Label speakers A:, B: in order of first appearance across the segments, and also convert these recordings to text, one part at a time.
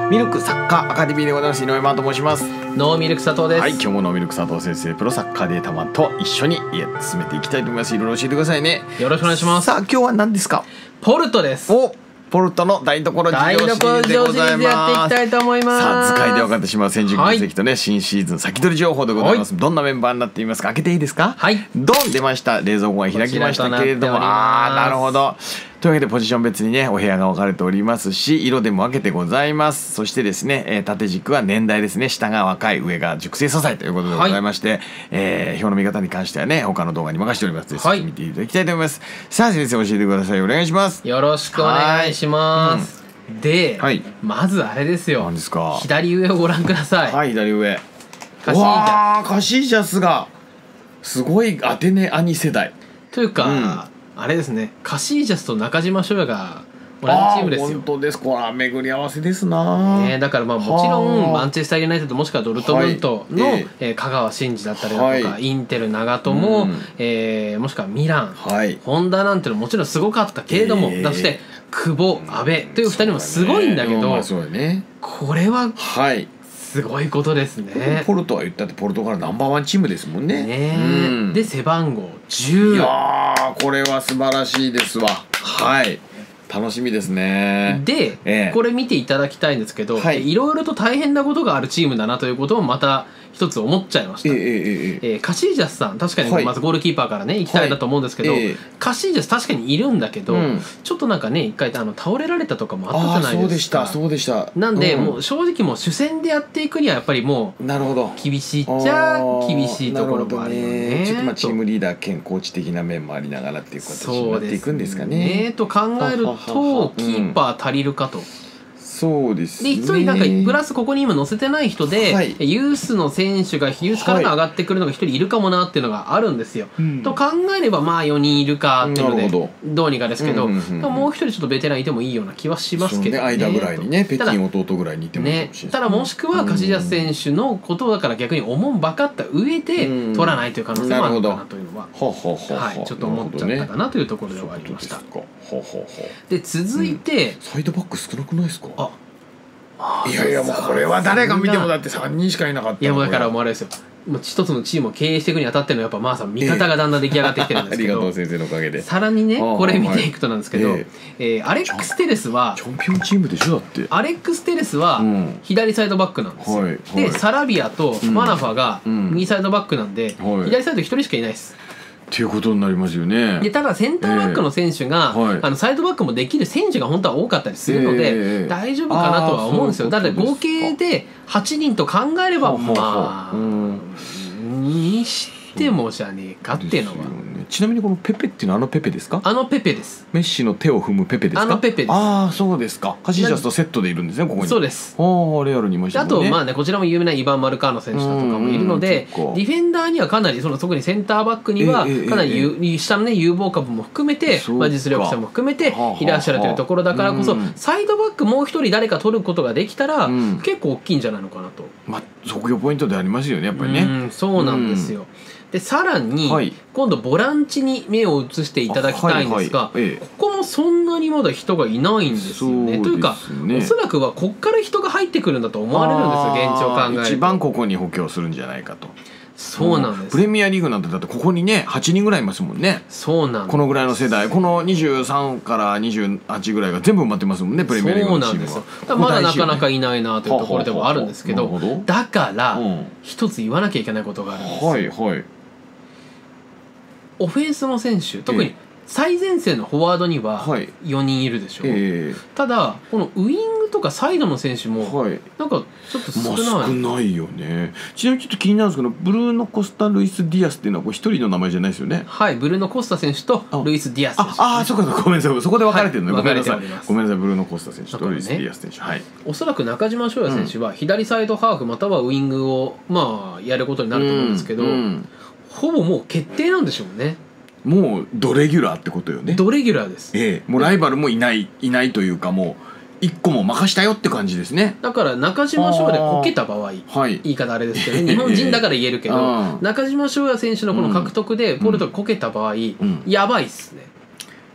A: ミルクサッカーアカデミーでございます。井上真と申します。
B: ノーミルク佐藤です。
A: はい、今日もノーミルク佐藤先生プロサッカーデータマンと一緒に進めていきたいと思います。いろいろ教えてくださいね。
B: よろしくお願いします。
A: さあ今日は何ですか？
B: ポルトです。
A: お、ポルトの台所事情シリーズでございます。
B: やっていきたいと思います。
A: さあ図解で分かってしまう戦術分析とね、新シーズン先取り情報でございます。どんなメンバーになっていますか？開けていいですか？
B: はい。
A: ドン出ました。冷蔵庫が開きましたけれども、なるほど。というわけでポジション別にねお部屋が分かれておりますし、色でも分けてございます。そしてですね、縦軸は年代ですね。下が若い、上が熟成素材ということでございまして、表の見方に関してはね他の動画に任せております。ぜひ見ていただきたいと思います。さあ先生教えてください。お願いします。
B: よろしくお願いします。で、まずあれですよ。
A: 何ですか？
B: 左上をご覧ください。
A: はい、左上。
B: カシージャス。
A: カシージャスがすごいアテネ兄世代
B: というか、あれですね、カシージャスと中島翔也が同じチームですよ。
A: 本当です。これは巡り合わせですな。
B: だからまあもちろんマンチェスターユナイテッドもしくはドルトムントの香川真司だったりだとか、インテル長友、もしくはミラン、ホンダなんてのももちろんすごかったけれども、そして久保、阿部という2人もすごいんだけど、これはすごいことですね。
A: ポルトは言ったってポルトガルナンバーワンチームですもんね。
B: で背番号10。
A: いやーこれは素晴らしいですわ。はい、楽しみですね。
B: で、これ見ていただきたいんですけど、いろいろと大変なことがあるチームだなということもまた一つ思っちゃいました。カシージャスさん、確かにまずゴールキーパーからね行きたいなと思うんですけど、カシージャス確かにいるんだけど、ちょっとなんかね一回倒れられたとかもあったじゃないですか。
A: そうでした。
B: なんでもう正直もう主戦でやっていくにはやっぱりもう厳しいっちゃ厳しいところもあるよね。
A: ちょっとまあチームリーダー兼コーチ的な面もありながらっていう形になっていくんですかね。
B: と考えるとキーパー足りるかと。
A: そうですね。
B: で一人なんかプラスここに今載せてない人で、ユースの選手がユースから上がってくるのが一人いるかもなっていうのがあるんですよ。と考えればまあ4人いるかっていうのでどうにかですけど、もう一人ちょっとベテランいてもいいような気はしますけどね。
A: 間ぐらいにね、北京弟ぐらいにいてもいいかもしれない。
B: ただもしくはカシジャス選手のことだから逆に思う分かった上で取らないという可能性もあるのかなというのはちょっと思っちゃったかなというところではありました。で続いて
A: サイドバック少なくないですか？いやいやもうこれは誰が見てもだって3人しかいなかった。
B: いやもうだからもうあれですよ、もう一つのチームを経営していくにあたってのやっぱマーさん味方がだんだん出来上がってきてるんですけど、
A: ありがとう先生のおかげで
B: さらにねこれ見ていくとなんですけど、アレックス・テレスは
A: チャンピオンチームでしょ。だって
B: アレックス・テレスは左サイドバックなんですよ。でサラビアとマナファが右サイドバックなんで左サイド1人しかいないです。
A: っていうことになりますよね。
B: でただセンターバックの選手が、サイドバックもできる選手が本当は多かったりするので、大丈夫かなとは思うんですよ。だって合計で8人と考えればまあにしてもじゃねえかっていうのは。
A: ちなみにこのペペっていうのはあのペペですか？
B: あのペペです。
A: メッシの手を踏むペペですか？あ
B: のペペです。
A: ああそうですか。カシージャスとセットでいるんですねここに。
B: そうです。
A: レアルにいましたね。
B: あとまあねこちらも有名なイバン・マルカーノ選手だとかもいるので、ディフェンダーにはかなり特にセンターバックにはかなり下のね有望株も含めて実力者も含めていらっしゃるというところだからこそ、サイドバックもう一人誰か取ることができたら結構大きいんじゃないのかなと。
A: まあ測量ポイントでありますよねやっぱりね。
B: そうなんですよ。でさらに今度ボランチに目を移していただきたいんですが、ここもそんなにまだ人がいないんですよね。というかおそらくはこっから人が入ってくるんだと思われるんですよ現状考えると。
A: 一番ここに補強するんじゃないかと。
B: そうなんです。
A: プレミアリーグなんてだってここにね8人ぐらいいますもんね。
B: そうなんです。
A: このぐらいの世代、この23から28ぐらいが全部埋まってますもんねプレミアリーグのチームは。
B: そうなんですよ。まだなかなかいないなというところではあるんですけど、だから一つ言わなきゃいけないことがあるんですよ。オフェンスの選手、特に最前線のフォワードには4人いるでしょう。ただこのウイングとかサイドの選手もなんかちょっと少ない。
A: 少ないよね。ちなみにちょっと気になるんですけど、ブルーノ・コスタ・ルイス・ディアスっていうのは一人の名前じゃないですよね。
B: はい、ブルーノ・コスタ選手とルイス・ディアス選手。
A: そうかごめんなさい、そこで分かれてるのね。ごめんなさいごめんなさい。ブルーノ・コスタ選手とルイス・ディアス選手。
B: おそらく中島翔也選手は左サイドハーフまたはウイングをまあやることになると思うんですけど、ほぼもう決定なんでしょうね。
A: もうドレギュラーってことよね。
B: ドレギュラーです。
A: もうライバルもいないというか、もう1個も任したよって感じですね。
B: だから中島翔也でこけた場合、言い方あれですけど、日本人だから言えるけど、中島翔也選手のこの獲得でポルトがこけた場合、やばいっすね。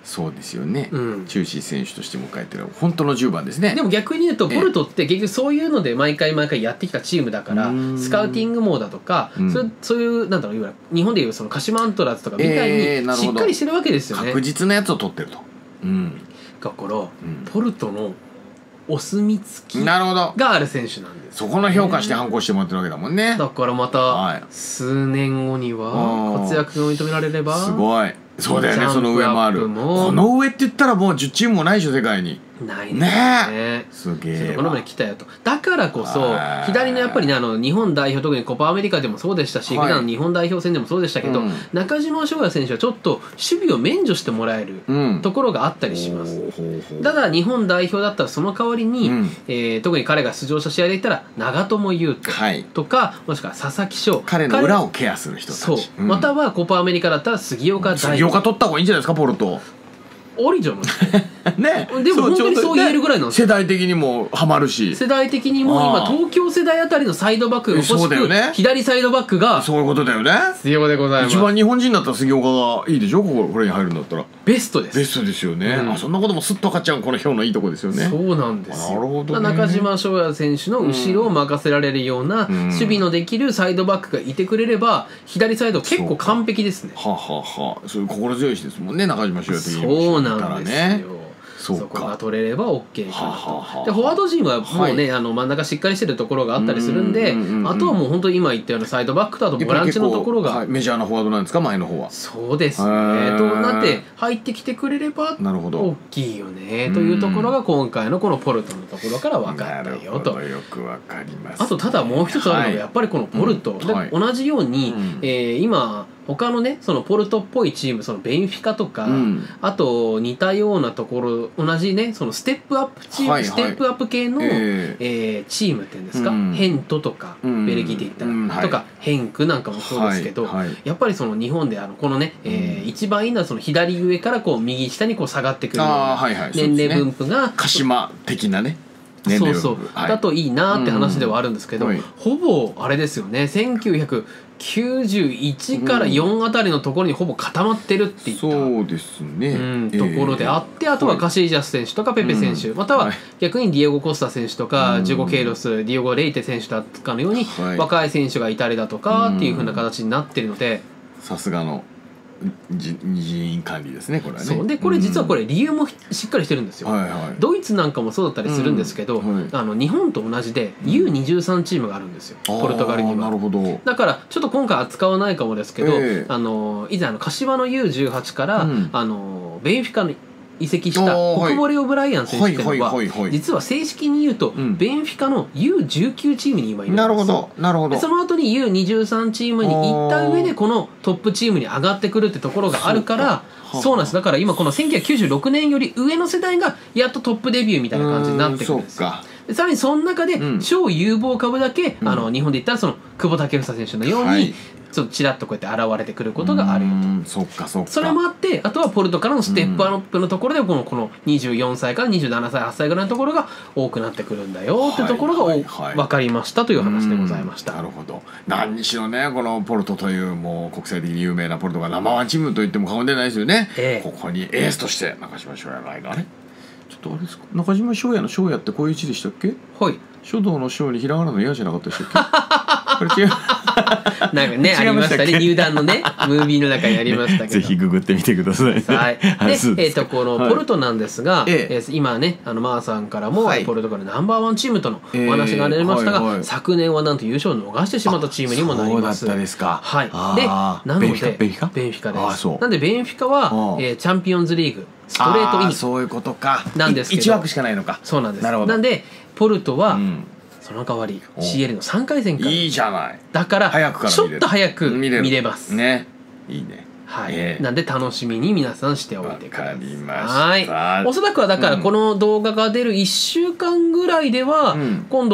A: そうですよね、チューシー選手として迎えてる本当の10番ですね。
B: でも逆に言うとポルトって結局そういうので毎回やってきたチームだから、スカウティング網だとか、そういうなんだろう、いわゆる日本でいうその鹿島アントラーズとかみたいにしっかりしてるわけですよね。
A: 確実なやつを取ってると。
B: だから、ポルトのお墨付きがある選手なんです。
A: そこの評価して反抗してもらってるわけだもんね。
B: だからまた数年後には活躍が認められれば、
A: すごい。そうだよね、その上もある。この上って言ったらもう10チームもないでしょ、世界に。
B: ないね。
A: すげえ。
B: この前来たよと。だからこそ左のやっぱりね、日本代表、特にコパアメリカでもそうでしたし、普段の日本代表戦でもそうでしたけど、中島翔也選手はちょっと守備を免除してもらえるところがあったりします。ただ日本代表だったらその代わりに、特に彼が出場した試合で言ったら長友佑都とか、もしくは佐々木翔、
A: 彼の裏をケアする人たち。
B: そう、またはコパアメリカだったら杉岡大
A: 輝。杉岡取った方がいいんじゃないですか、ポルト。
B: ありじゃないね。でも本当にそう言えるぐらいなんですよ。
A: 世代的にもハマるし、
B: 世代的にも今東京世代あたりのサイドバックが欲しく、左サイドバックが
A: そういうことだよね。
B: 必要でございます。
A: 一番日本人だったら杉岡がいいでしょ、これに入るんだったら
B: ベストです。
A: ベストですよね。そんなこともスッと分かっちゃう、この表のいいとこですよね。
B: そうなんですよ。
A: なるほどね。
B: 中島翔也選手の後ろを任せられるような守備のできるサイドバックがいてくれれば、左サイド結構完璧ですね。
A: ははは。そういう心強い人ですもんね、中島翔也的に。
B: そうなんですよ。そこが取れれば OK かなと。でフォワード陣はもうね、真ん中しっかりしてるところがあったりするんで、あとはもう本当に今言ったようなサイドバックとあとボランチのところが
A: メジャーなフォワードなんですか、前の方は。
B: そうですね。となって入ってきてくれれば大きいよねというところが今回のこのポルトのところから分かったよと。
A: よくわかります。
B: あとただもう一つあるのがやっぱりこのポルトで同じように今他のねそのポルトっぽいチーム、そのベンフィカとか、あと似たようなところ、同じねそのステップアップチーム、ステップアップ系のチームっていうんですか、ヘントとかベルギーで言ったらとかヘンクなんかもそうですけど、やっぱりその日本でこのね一番いいのはその左上からこう右下にこう下がってくるような年齢分布が
A: 鹿島的なね。
B: そうそうだといいなって話ではあるんですけど、ほぼあれですよね、1991から4あたりのところにほぼ固まってるっていった
A: そうですね
B: ところであって、あとはカシージャス選手とかペペ選手、または逆にディエゴ・コスタ選手とかジュゴ・ケイロス、ディエゴ・レイテ選手だったかのように若い選手がいたりだとかっていう風な形になってるので、
A: さすがの人員管理ですね、これはね。
B: そうで、これ実はこれ理由もしっかりしてるんですよ。ドイツなんかもそうだったりするんですけど、日本と同じで U23 チームがあるんですよ、ポルトガルには。
A: なるほど。
B: だからちょっと今回扱わないかもですけど、以前柏の U18 からベンフィカに移籍したコクボレ・オブライアン選手っていうのは実は正式に言うとベンフィカの U19 チームに今いるんですよ。
A: なるほどなるほど。
B: その後に U23 チームに行った上でこのトップチームに上がってくるってところがあるから、そうなんです。だから今この1996年より上の世代がやっとトップデビューみたいな感じになってくるんですよ。さらにその中で超有望株だけ、日本で言ったらその久保建英選手のようにちょっとちらっとこうやって現れてくることがあるよと。
A: そっかそっか。
B: それもあって、あとはポルトからのステップアップのところでこの24歳から27歳8歳ぐらいのところが多くなってくるんだよってところが分かりましたという話でございました。
A: なるほど。何にしろね、このポルトというもう国際的に有名なポルトがナンバーワンチームと言っても過言ではないですよね。ここにエースとして中島翔也がいる。あれちょっとあれですか、中島翔也の翔也ってこういう字でしたっけ？はい。書道の書にひらがなの矢じゃなかったでしたっけ？これ違う。なんかねありましたね、入団のねムービーの中にありましたけど、ぜ
B: ひ
A: ググってみてください。
B: はい。でこのポルトなんですが、今ねマーさんからもポルトガルナンバーワンチームとのお話がありましたが、昨年はなんと優勝を逃してしまったチームにもなります。
A: そうだったですか。
B: はい。でなのでベンフィカです。なんでベンフィカはチャンピオンズリーグストレートイン、
A: そういうことか。
B: なんですけど
A: 1枠しかないのか。
B: そうなんです。なんでポルトはその代わり CL の3回戦から
A: いいじゃない。
B: だからちょっと早く見れます
A: ね。いいね。
B: はい、なんで楽しみに皆さんしておいてください。
A: わかりました。
B: はい。おそらくはだからこの動画が出る1週間ぐらいでは、今度は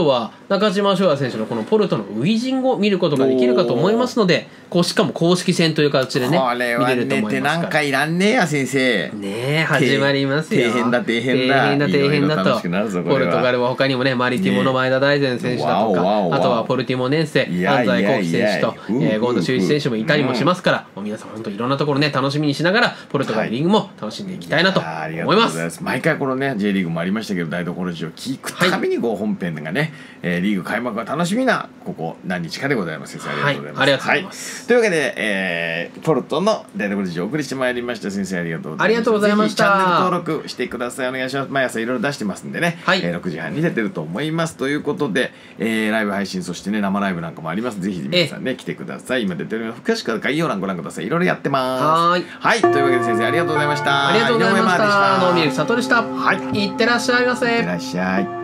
B: 中島翔也選手のこのポルトの初陣を見ることができるかと思いますので、しかも公式戦という形でね見れると思いますから。
A: なんかいらんねえや先生。
B: ねえ始まりますよ。
A: 底辺だと
B: ポルトガルは他にもねマリティモの前田大然選手だとか、あとはポルティモネンセ安西幸輝選手と権田修一選手もいたりもしますから、皆さん本当いろんなところね楽しみにしながらポルトガルリーグも楽しんでいきたいなと思います。
A: 毎回このね J リーグもありましたけど、台所事を聞くたびに本編がね、リーグ開幕が楽しみなここ何日かでございます。先生ありがとうございます。
B: ありがとうございます。
A: というわけで、ポルトの台所事情をお送りしてまいりました。先生ありがとうございました。
B: ありがとうございました。
A: ぜひチャンネル登録してください。お願いします。毎朝いろいろ出してますんでね、6時半に出てると思いますということで、ライブ配信、そしてね生ライブなんかもあります。ぜひ皆さんね来てください。今出てるの詳しくは概要欄ご覧ください。いろいろやってます。はい、というわけで先生ありがとうございました。
B: ありがとうございました。野宮聡でした。いってらっしゃいませ。
A: いってらっしゃい。